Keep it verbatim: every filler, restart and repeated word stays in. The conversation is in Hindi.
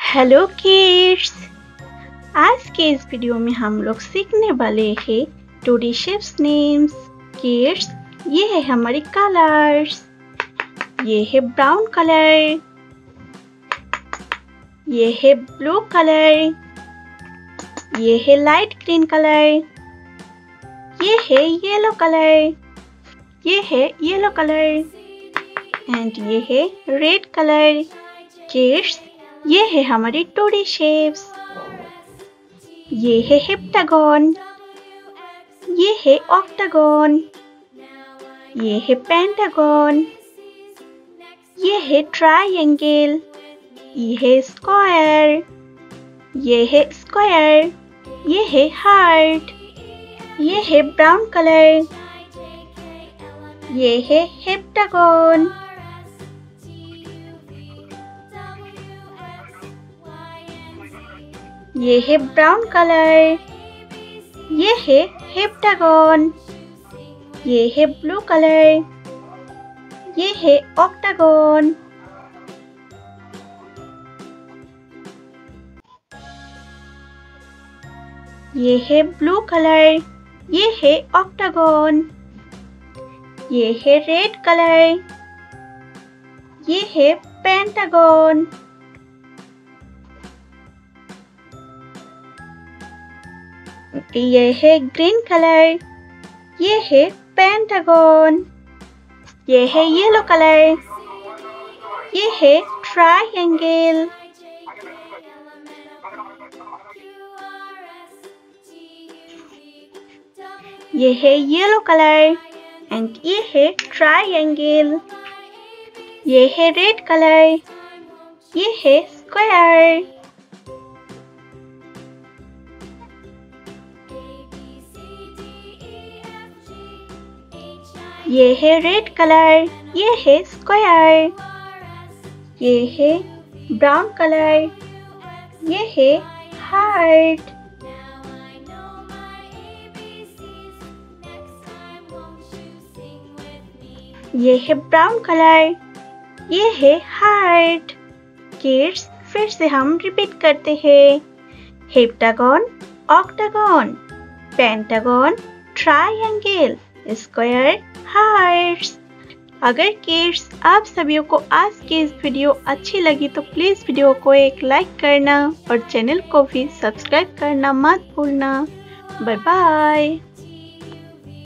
हेलो किड्स, आज के इस वीडियो में हम लोग सीखने वाले हैं two D shapes names. Kids, ये है हमारे कलर्स। ये है ब्राउन कलर, ये है ब्लू कलर, ये है लाइट ग्रीन कलर, ये है येलो कलर, ये है येलो कलर एंड ये है रेड कलर। किड्स, ये है हमारी टू डी शेप्स। ये है हेप्टागन, ये है ऑक्टागन, ये है पेंटागन, ये है ट्रायंगल, ये है स्क्वायर, ये है स्क्वायर, ये है हार्ट, ये है ब्राउन कलर, ये है हेप्टागन, ये है ब्राउन कलर, ये है हेप्टागन, ये है ब्लू कलर, ये है ऑक्टागन, ये है ब्लू कलर, ये है ऑक्टागन, ये है रेड कलर, ये है पेंटागन, ये है ग्रीन कलर, ये है पेंटागन, ये है येलो कलर, ये है ट्रायंगल, ये है येलो कलर एंड ये है ट्रायंगल, ये है रेड कलर, ये है स्क्वायर, ये है रेड कलर, ये है स्क्वायर, ये है ब्राउन कलर, ये है हार्ट, ये है ब्राउन कलर, ये है हार्ट। किड्स, फिर से हम रिपीट करते हैं। Heptagon, octagon, pentagon, triangle, square, hearts. अगर किड्स आप सभी को आज की इस वीडियो अच्छी लगी तो प्लीज़ वीडियो को एक लाइक करना और चैनल को भी सब्सक्राइब करना मत भूलना। Bye bye.